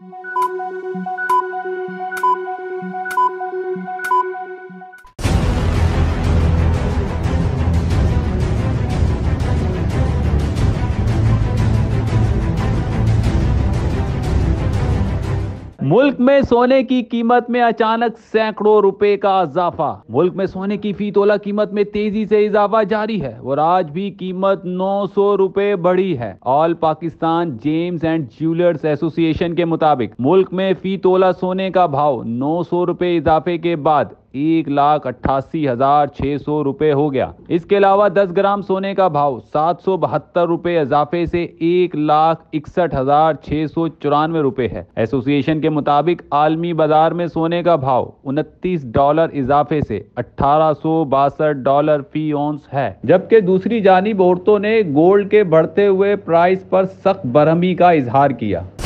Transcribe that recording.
मुल्क में सोने की कीमत में अचानक सैकड़ों रुपए का इजाफा। मुल्क में सोने की फी तोला कीमत में तेजी से इजाफा जारी है और आज भी कीमत 900 रुपए बढ़ी है। All Pakistan gems and jewellers association के मुताबिक मुल्क में फी तोला सोने का भाव 900 रुपए इजाफे के बाद 1,88,600 रुपए हो गया। इसके अलावा 10 ग्राम सोने का भाव 772 रुपए इजाफे से 1,61,694 रुपए है। एसोसिएशन के मुताबिक आलमी बाजार में सोने का भाव $29 इजाफे से $1,862 फी औंस है, जबकि दूसरी जानिब औरतों ने गोल्ड के बढ़ते हुए प्राइस पर सख्त बरहमी का इजहार किया।